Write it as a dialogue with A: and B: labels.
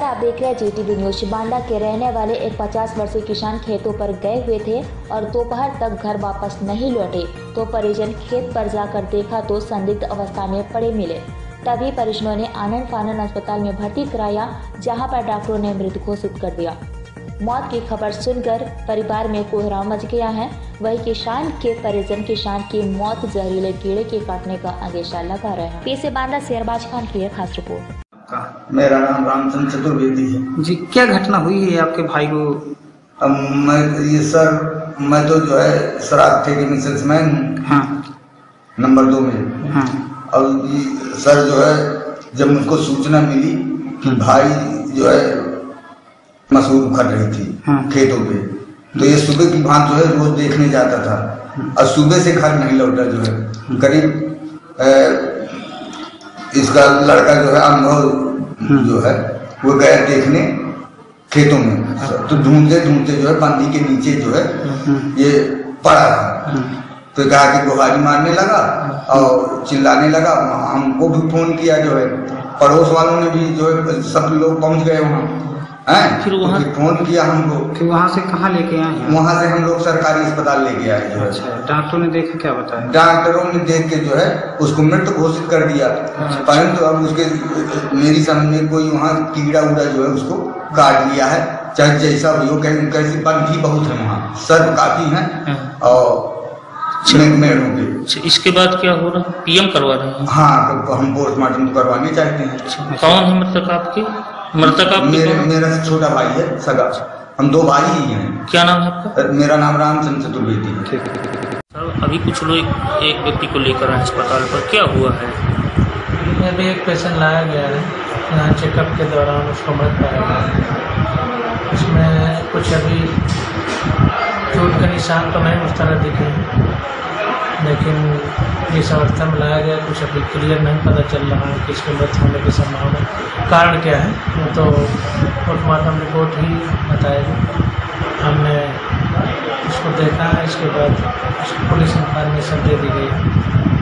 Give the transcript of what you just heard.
A: आप देख रहे हैं GTV न्यूज। बांदा के रहने वाले एक 50 वर्षीय किसान खेतों पर गए हुए थे और दोपहर तक घर वापस नहीं लौटे तो परिजन खेत पर जाकर देखा तो संदिग्ध अवस्था में पड़े मिले। तभी परिजनों ने आनंद फानन अस्पताल में भर्ती कराया, जहां पर डॉक्टरों ने मृत घोषित कर दिया। मौत की खबर सुनकर परिवार में कोहराम मच गया है। वही किसान के परिजन किसान की मौत जहरीले कीड़े के काटने का अंदेशा लगा रहे हैं। पीछे बांदा शेरबाज खान की खास रिपोर्ट।
B: मेरा नाम रामचंद्र चतुर्वेदी है
C: जी। क्या घटना हुई है आपके भाई को?
B: मैं तो जो है श्राद्ध ठेके में सेल्समैन हूँ।
C: हाँ।
B: नंबर 2 में।
C: हाँ।
B: और सर जो है जब मुझको सूचना मिली कि भाई जो है मसूर उखड़ रही थी। हाँ। खेतों पे, तो ये सुबह की भांति जो है रोज देखने जाता था। हाँ। और सुबह से घर नहीं लौटा। जो है करीब इसका लड़का जो है अनुभव जो है वो गया देखने खेतों में। तो ढूंढते ढूंढते जो है बंदी के नीचे जो है ये पड़ा था। तो कहा कि गुहारी मारने लगा और चिल्लाने लगा। हमको भी फोन किया, जो है पड़ोस वालों ने भी, जो है सब लोग पहुंच गए वहाँ।
C: फिर वहाँ
B: तो फोन किया हमको।
C: फिर वहाँ से कहाँ लेके आए?
B: वहाँ से हम लोग सरकारी अस्पताल लेके आए। जो
C: अच्छा, डॉक्टरों ने देखा, क्या बताया?
B: डॉक्टरों ने देख के जो है उसको मृत घोषित कर दिया। परंतु अब उसके मेरी समझ में कोई वहाँ कीड़ा उड़ा जो है उसको काट लिया है, चाहे जैसा भी हो। कैसी बंदी बहुत है वहाँ, सर्प काफी है और मेढ़ों के।
D: इसके बाद क्या हो रहा है? PM करवा रहे हैं?
B: हाँ, तो हम पोस्टमार्टम करवाने चाहते हैं।
D: कौन है मृतक आपके?
B: मेरा छोटा भाई है, सगा। हम 2 भाई ही हैं।
D: क्या नाम है आपका?
B: मेरा नाम रामचंद्र चतुर्वेदी है।
D: सर, अभी कुछ लोग एक व्यक्ति को लेकर आए अस्पताल पर, क्या हुआ है?
E: अभी एक पेशेंट लाया गया है, यहाँ चेकअप के दौरान उसको मृत पाया गया। उसमें कुछ अभी चोट के निशान तो नहीं उस तरह दिखे, लेकिन जिस अवस्था में लाया गया कुछ अभी क्लियर नहीं पता चल रहा है कि इसमें मृत होने की संभावना, कारण क्या है वो तो पोस्टमार्टम रिपोर्ट ही बताएगी। हमने उसको देखा है, इसके बाद पुलिस इन्फॉर्मेशन दे दी गई है।